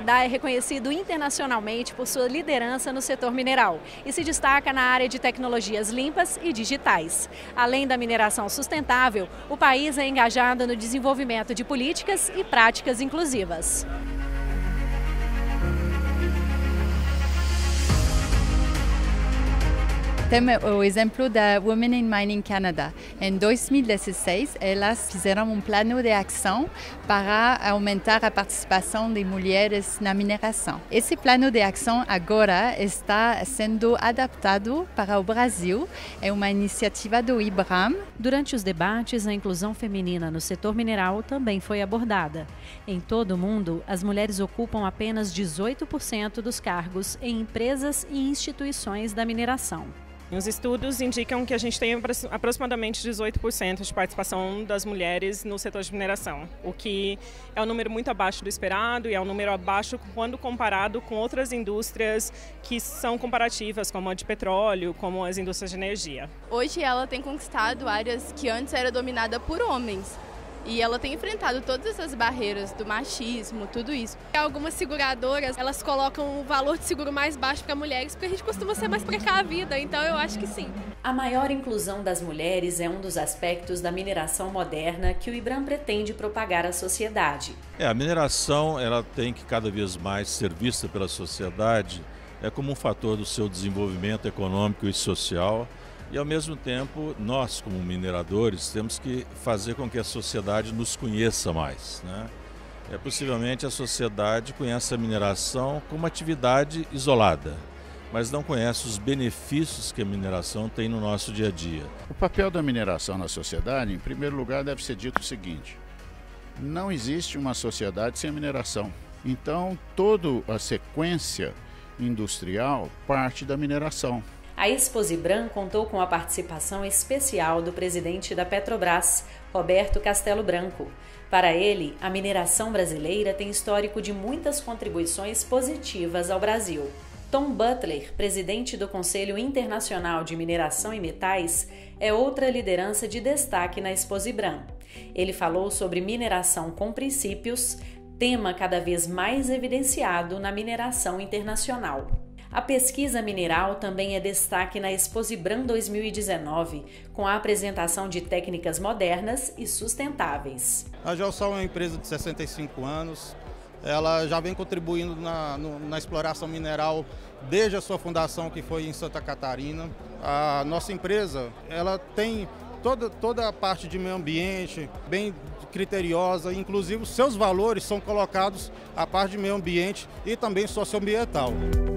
Canadá é reconhecido internacionalmente por sua liderança no setor mineral e se destaca na área de tecnologias limpas e digitais. Além da mineração sustentável, o país é engajado no desenvolvimento de políticas e práticas inclusivas. Temos o exemplo da Women in Mining Canada. Em 2016, elas fizeram um plano de ação para aumentar a participação de mulheres na mineração. Esse plano de ação agora está sendo adaptado para o Brasil. É uma iniciativa do IBRAM. Durante os debates, a inclusão feminina no setor mineral também foi abordada. Em todo o mundo, as mulheres ocupam apenas 18% dos cargos em empresas e instituições da mineração. Os estudos indicam que a gente tem aproximadamente 18% de participação das mulheres no setor de mineração, o que é um número muito abaixo do esperado e é um número abaixo quando comparado com outras indústrias que são comparativas, como a de petróleo, como as indústrias de energia. Hoje ela tem conquistado áreas que antes era dominada por homens. E ela tem enfrentado todas essas barreiras do machismo, tudo isso. Algumas seguradoras, elas colocam o valor de seguro mais baixo para mulheres, porque a gente costuma ser mais precavida, então eu acho que sim. A maior inclusão das mulheres é um dos aspectos da mineração moderna que o IBRAM pretende propagar à sociedade. A mineração ela tem que cada vez mais ser vista pela sociedade como um fator do seu desenvolvimento econômico e social. E, ao mesmo tempo, nós, como mineradores, temos que fazer com que a sociedade nos conheça mais, né? Possivelmente a sociedade conhece a mineração como uma atividade isolada, mas não conhece os benefícios que a mineração tem no nosso dia a dia. O papel da mineração na sociedade, em primeiro lugar, deve ser dito o seguinte: não existe uma sociedade sem a mineração. Então, toda a sequência industrial parte da mineração. A Exposibram contou com a participação especial do presidente da Petrobras, Roberto Castelo Branco. Para ele, a mineração brasileira tem histórico de muitas contribuições positivas ao Brasil. Tom Butler, presidente do Conselho Internacional de Mineração e Metais, é outra liderança de destaque na Exposibram. Ele falou sobre mineração com princípios, tema cada vez mais evidenciado na mineração internacional. A pesquisa mineral também é destaque na Exposibram 2019, com a apresentação de técnicas modernas e sustentáveis. A Geosol é uma empresa de 65 anos, ela já vem contribuindo na exploração mineral desde a sua fundação, que foi em Santa Catarina. A nossa empresa ela tem toda a parte de meio ambiente bem criteriosa, inclusive os seus valores são colocados à parte de meio ambiente e também socioambiental.